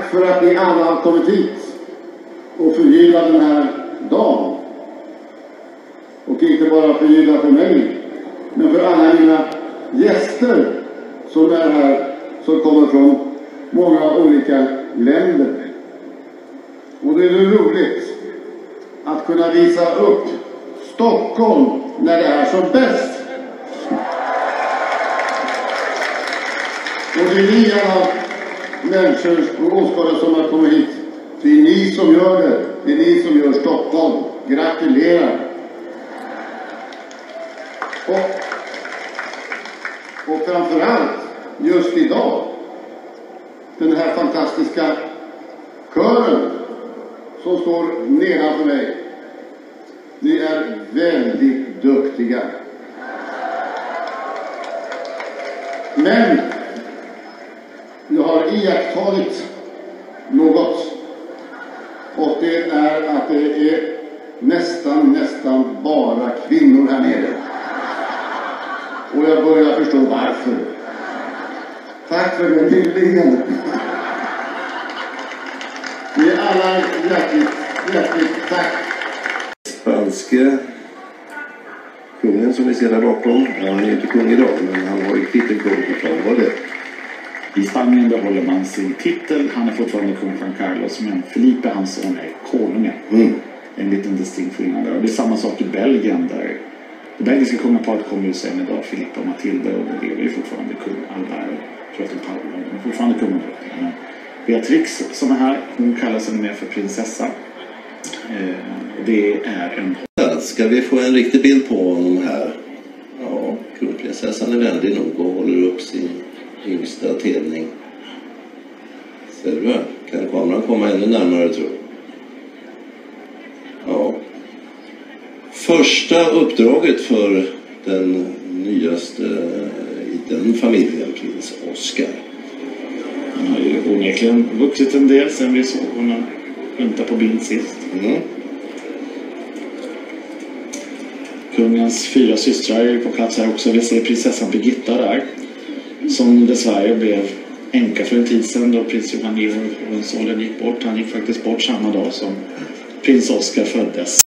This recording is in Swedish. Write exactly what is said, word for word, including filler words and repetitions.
tack för att ni alla har kommit hit och förgylla den här dagen. Och inte bara förgylla för mig, men för alla mina gäster som är här, som kommer från många olika länder. Och det är roligt att kunna visa upp Stockholm när det är som bäst. Och det är ni alla människor och åskådare som har kommit hit. Det är ni som gör det. Det är ni som gör Stockholm. Gratulerar. Och, och framförallt just idag, den här fantastiska kören som står nedanför mig. Ni är väldigt duktiga. Men jag har iakttagit något. Och det är att det är nästan, nästan bara kvinnor här nere. Och jag börjar förstå varför. Tack för den hyllningen. Ni är alla hjärtligt, hjärtligt tack. Spanske kungen som vi ser där bakom. Han är inte kung idag, men han har ju titeln kung på vad var det? I Spanien behåller man sin titel. Han är fortfarande kung Juan Carlos, men Felipe, hans son, är konungen. Mm. En liten distinkt skillnad där. Och det är samma sak i Belgien där det belgiska kungaparet kommer ju sen idag, Felipe och Matilda, och det är ju fortfarande kung Albert och tror att de är fortfarande kung. Men Beatrix som är här, hon kallar sig mer för prinsessa. Eh, det är en... Ska vi få en riktig bild på honom här? Ja, kronprinsessan är vänlig nog och håller upp sin yngsta telning. Ser du? Kan kameran komma ännu närmare, tror jag? Ja. Första uppdraget för den nyaste i den familjen, prins Oscar. Han har ju onekligen vuxit en del sen vi såg honom inte på bild sist. Mm. Kungens fyra systrar är på plats här också. Vi ser prinsessan Birgitta där, som dessvärre blev änka för en tid sedan då prins Johan Georg och sonen gick bort. Han gick faktiskt bort samma dag som prins Oscar föddes.